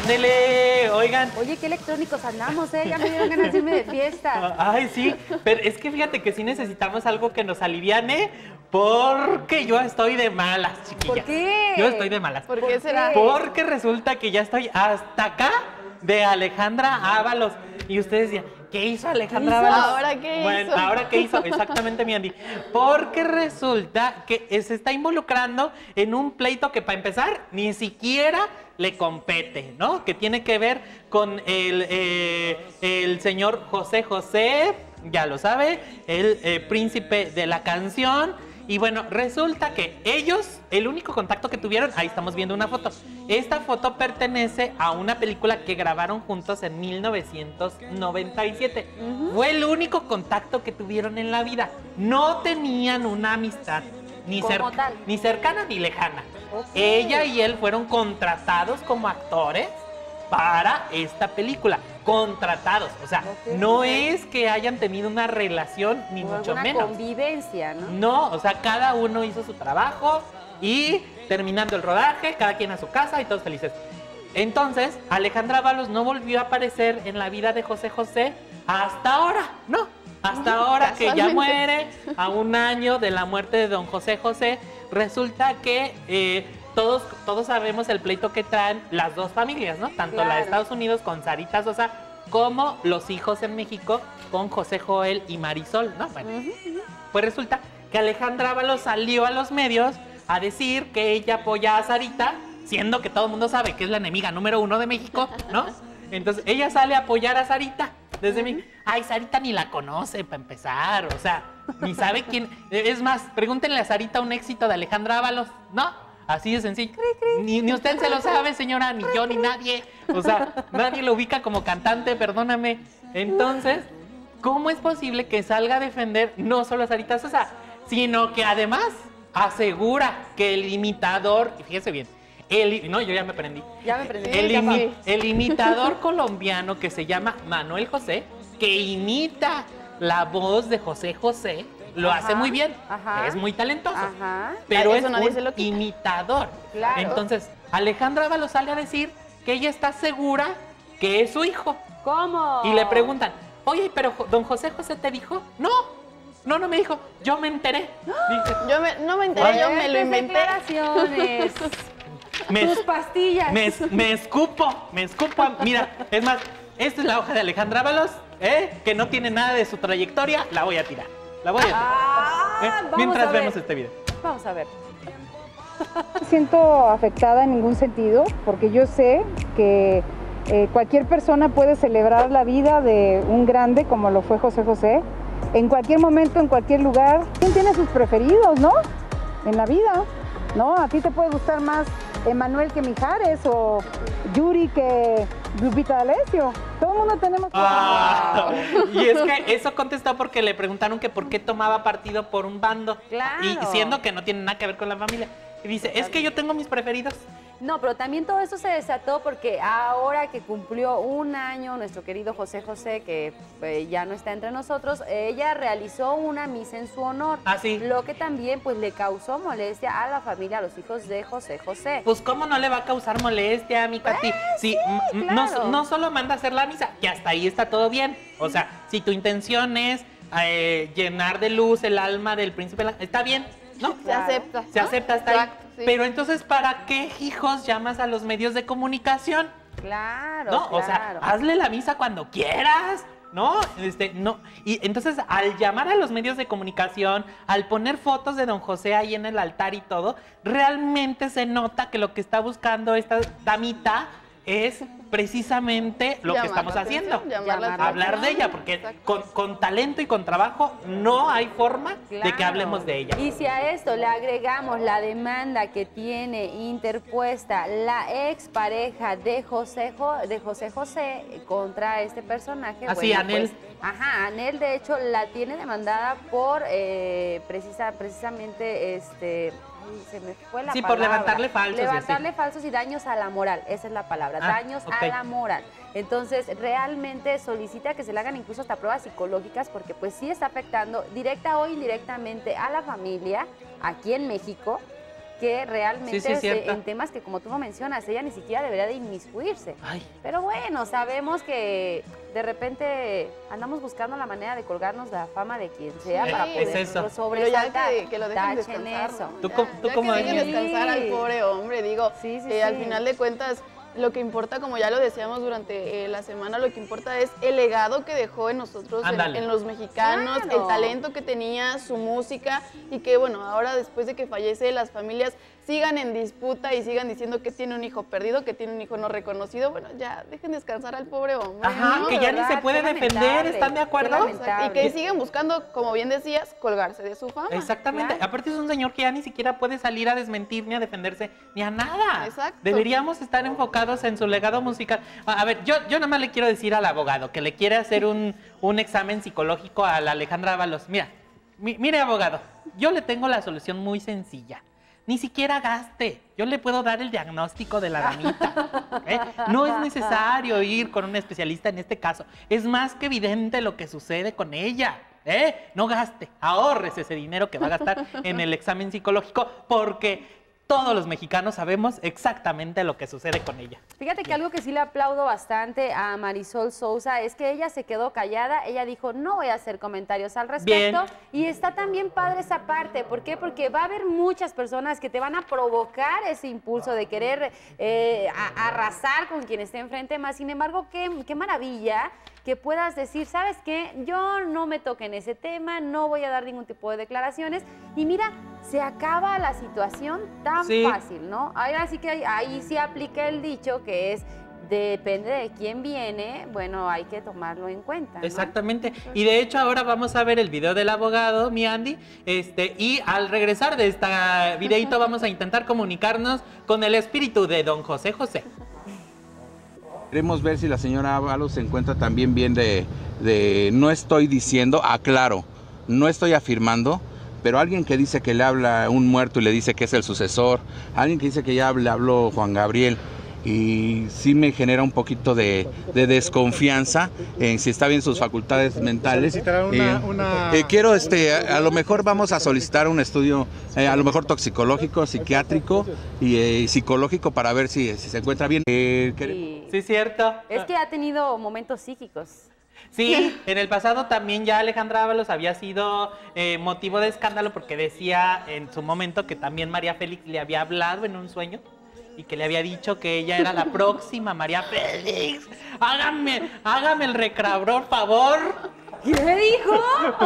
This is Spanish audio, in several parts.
Ándele, oigan. Oye, qué electrónicos andamos, ¿eh? Ya me dieron ganas de irme de fiesta. Ay, sí, pero es que fíjate que sí necesitamos algo que nos aliviane porque yo estoy de malas, chiquilla. ¿Por qué? Yo estoy de malas. ¿Por qué será? Porque resulta que ya estoy hasta acá de Alejandra Ábalos. Y ustedes decían, ¿qué hizo Alejandra ¿Qué hizo? Ábalos? ¿Ahora qué Bueno, hizo? ¿ahora qué hizo? Exactamente, mi Andy. Porque resulta que se está involucrando en un pleito que, para empezar, ni siquiera le compete, ¿no? Que tiene que ver con el señor José José, ya lo sabe, el príncipe de la canción. Y bueno, resulta que ellos, el único contacto que tuvieron, ahí estamos viendo una foto. Esta foto pertenece a una película que grabaron juntos en 1997. Fue el único contacto que tuvieron en la vida. No tenían una amistad ni cercana ni lejana. Ella y él fueron contratados como actores para esta película. Contratados, o sea, no es que hayan tenido una relación, ni mucho menos. Una convivencia, ¿no? No, o sea, cada uno hizo su trabajo y terminando el rodaje, cada quien a su casa y todos felices. Entonces, Alejandra Ábalos no volvió a aparecer en la vida de José José hasta ahora, ¿no? Hasta ahora que ya muere, a un año de la muerte de don José José, resulta que todos sabemos el pleito que traen las dos familias, ¿no? Tanto la de Estados Unidos con Sarita Sosa, como los hijos en México con José Joel y Marisol, ¿no? Bueno, pues resulta que Alejandra Ábalos salió a los medios a decir que ella apoya a Sarita, siendo que todo el mundo sabe que es la enemiga número 1 de México, ¿no? Entonces, ella sale a apoyar a Sarita. Desde mí, ay, Sarita ni la conoce para empezar, o sea, ni sabe quién. Es más, pregúntenle a Sarita un éxito de Alejandra Ábalos, ¿no? Así de sencillo. Ni usted se lo sabe, señora, ni yo, ni nadie. O sea, nadie lo ubica como cantante, perdóname. Entonces, ¿cómo es posible que salga a defender no solo a Sarita Sosa, sino que además asegura que el imitador, y fíjese bien, no, yo ya me aprendí. Ya me aprendí. El imitador colombiano que se llama Manuel José, que imita la voz de José José, lo hace muy bien, es muy talentoso, pero es un imitador. Claro. Entonces, Alejandra Ábalos sale a decir que ella está segura que es su hijo. ¿Cómo? Y le preguntan, oye, pero don José José te dijo, no me dijo, yo me enteré. Dice, No me enteré, yo me lo inventé. Declaraciones. Tus pastillas. Me escupo. Mira, es más, esta es la hoja de Alejandra Ábalos, que no tiene nada de su trayectoria, la voy a tirar. Mientras vemos este video. Vamos a ver. No me siento afectada en ningún sentido, porque yo sé que cualquier persona puede celebrar la vida de un grande como lo fue José José, en cualquier momento, en cualquier lugar. ¿Quién tiene sus preferidos, no? En la vida, ¿no? A ti te puede gustar más Emanuel que Mijares o Yuri que Lupita D'Alessio. Todo el mundo tenemos... Y es que eso contestó porque le preguntaron que por qué tomaba partido por un bando. Claro. Y siendo que no tiene nada que ver con la familia. Y dice, es que yo tengo mis preferidos. No, pero también todo esto se desató porque ahora que cumplió un año nuestro querido José José, que ya no está entre nosotros, ella realizó una misa en su honor. Ah, sí. Lo que también pues le causó molestia a la familia, a los hijos de José José. Pues cómo no le va a causar molestia a mi Katy. Sí, claro. no solo manda a hacer la misa, que hasta ahí está todo bien. O sea, si tu intención es llenar de luz el alma del príncipe, está bien, ¿no? Se acepta. Se acepta hasta ahí. Exacto, sí. Pero entonces, ¿para qué, hijos, llamas a los medios de comunicación? Claro, ¿No? claro. O sea, hazle la misa cuando quieras, ¿no? No. Y entonces, al llamar a los medios de comunicación, al poner fotos de don José ahí en el altar y todo, realmente se nota que lo que está buscando esta damita es precisamente lo que estamos haciendo, hablar de ella, porque con talento y con trabajo no hay forma de que hablemos de ella. Y si a esto le agregamos la demanda que tiene interpuesta la expareja de José José contra este personaje. Así, bueno, Anel. Pues, Anel de hecho la tiene demandada por precisamente se me fue la palabra. Por levantarle falsos. Levantarle falsos y daños a la moral, esa es la palabra, daños a la moral. Entonces, realmente solicita que se le hagan incluso hasta pruebas psicológicas porque pues sí está afectando directa o indirectamente a la familia aquí en México, que realmente Sí, sí, en temas que, como tú lo mencionas, ella ni siquiera debería de inmiscuirse. Ay. Pero bueno, sabemos que de repente andamos buscando la manera de colgarnos la fama de quien sea para es poder eso. sobresaltar. Pero ya que lo dejen Tachen descansar, eso. ¿no? ¿Tú Ya, cómo- tú ya cómo que dejen ves? descansar al pobre hombre, digo, Sí, sí, al sí. final de cuentas, lo que importa, como ya lo decíamos durante la semana, lo que importa es el legado que dejó en nosotros, Ándale. en los mexicanos, Claro. el talento que tenía, su música, y que bueno, ahora después de que fallece, las familias sigan en disputa y sigan diciendo que tiene un hijo perdido, que tiene un hijo no reconocido. Bueno, ya dejen descansar al pobre hombre. Ajá, ¿no? que de ya ni verdad, se puede qué defender, lamentable, ¿están de qué acuerdo? lamentable. Y que siguen buscando, como bien decías, colgarse de su fama. Exactamente. Claro. Aparte es un señor que ya ni siquiera puede salir a desmentir, ni a defenderse, ni a nada. Exacto. Deberíamos estar enfocados en su legado musical. A ver, yo nada más le quiero decir al abogado que le quiere hacer un examen psicológico a la Alejandra Ábalos. Mira, mire abogado, yo le tengo la solución muy sencilla. Ni siquiera gaste. Yo le puedo dar el diagnóstico de la damita. ¿Eh? No es necesario ir con un especialista en este caso. Es más que evidente lo que sucede con ella. No gaste, ahorres ese dinero que va a gastar en el examen psicológico porque todos los mexicanos sabemos exactamente lo que sucede con ella. Fíjate que algo que sí le aplaudo bastante a Marisol Sousa es que ella se quedó callada, ella dijo no voy a hacer comentarios al respecto. Bien. Y está también padre esa parte, ¿por qué? Porque va a haber muchas personas que te van a provocar ese impulso de querer arrasar con quien esté enfrente, más sin embargo, qué maravilla que puedas decir, ¿sabes qué? Yo no me toque en ese tema, no voy a dar ningún tipo de declaraciones y mira, se acaba la situación tan Sí. fácil, ¿no? Ahora sí que ahí sí aplica el dicho que es, depende de quién viene, bueno, hay que tomarlo en cuenta, ¿no? Exactamente. Y de hecho ahora vamos a ver el video del abogado, mi Andy, y al regresar de este videito vamos a intentar comunicarnos con el espíritu de don José José. Queremos ver si la señora Ábalos se encuentra también bien de no estoy diciendo, aclaro, no estoy afirmando, pero alguien que dice que le habla un muerto y le dice que es el sucesor, alguien que dice que ya le habló Juan Gabriel, y sí me genera un poquito de desconfianza en si está bien sus facultades mentales. Quiero, a lo mejor vamos a solicitar un estudio, a lo mejor toxicológico, psiquiátrico y psicológico para ver si se encuentra bien. Sí, cierto. Es que ha tenido momentos psíquicos. Sí, en el pasado también ya Alejandra Ábalos había sido motivo de escándalo porque decía en su momento que también María Félix le había hablado en un sueño y que le había dicho que ella era la próxima María Félix. Hágame el recrabrón, favor. ¿Qué dijo?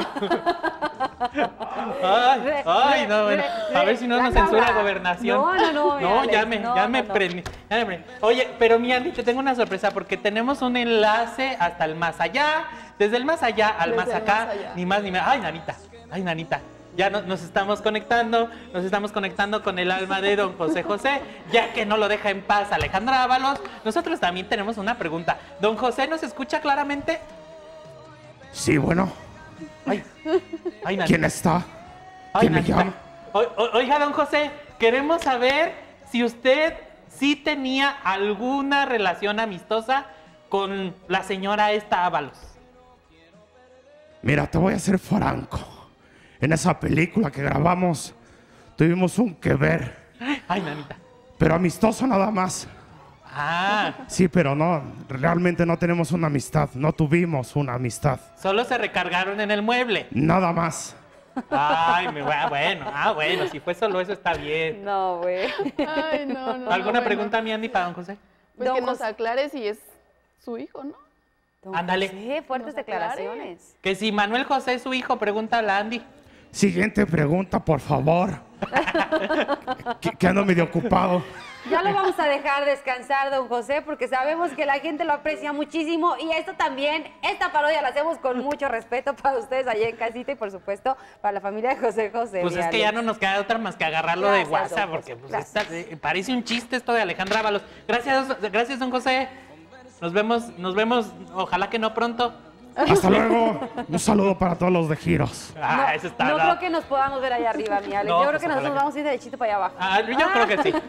Ay, no, bueno. A ver si no nos censura Gobernación. No, ya me prendí. Oye, pero mi Andy, te tengo una sorpresa porque tenemos un enlace hasta el más allá. Desde el más allá al más Desde el acá. más allá. Ni más ni menos. Ay, nanita. Ya nos estamos conectando con el alma de don José José, ya que no lo deja en paz Alejandra Ábalos. Nosotros también tenemos una pregunta. ¿Don José nos escucha claramente? Sí, bueno. Ay, nanita. ¿Quién está? Ay, ¿Quién me nanita. llama? Oiga, don José, queremos saber si usted sí tenía alguna relación amistosa con la señora esta Ábalos. Mira, te voy a ser franco. En esa película que grabamos, tuvimos un que ver. Ay, nanita. Pero amistoso nada más. Ah, Sí, pero no, realmente no tenemos una amistad. No tuvimos una amistad. solo se recargaron en el mueble. Nada más. Ay, bueno, si fue solo eso está bien. No, güey. Ay, no. ¿Alguna bueno. pregunta, mi Andy, para don José? Pues Don que nos José. aclare si es su hijo, ¿no? Don Ándale. José, fuertes Nos aclare. declaraciones. Que si Manuel José es su hijo, pregúntale a Andy. Siguiente pregunta, por favor. que ando medio ocupado. Ya lo vamos a dejar descansar, don José, porque sabemos que la gente lo aprecia muchísimo y esto también, esta parodia la hacemos con mucho respeto para ustedes allá en casita y por supuesto para la familia de José José. Pues mi es que ya Alex. no nos queda otra más que agarrarlo de Gracias, WhatsApp, don porque José, pues, gracias. parece un chiste esto de Alejandra Ábalos. Gracias, don José. Nos vemos, ojalá que no pronto. Hasta luego. Un saludo para todos los de Giros. Ah, eso está. No creo que nos podamos ver allá arriba, mi Alex. No, Yo creo pues que nosotros ojalá que- vamos a ir derechito para allá abajo. Yo creo que sí.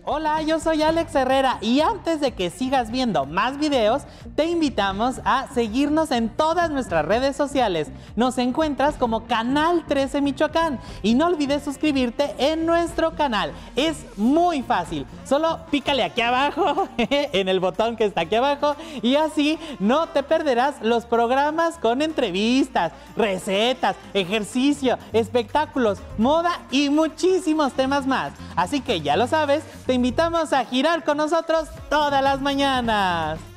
Hola, yo soy Alex Herrera y antes de que sigas viendo más videos, te invitamos a seguirnos en todas nuestras redes sociales. Nos encuentras como Canal 13 Michoacán y no olvides suscribirte en nuestro canal. Es muy fácil, solo pícale aquí abajo, en el botón que está aquí abajo y así no te perderás los programas con entrevistas, recetas, ejercicio, espectáculos, moda y muchísimos temas más. Así que ya lo sabes, te invitamos a girar con nosotros todas las mañanas.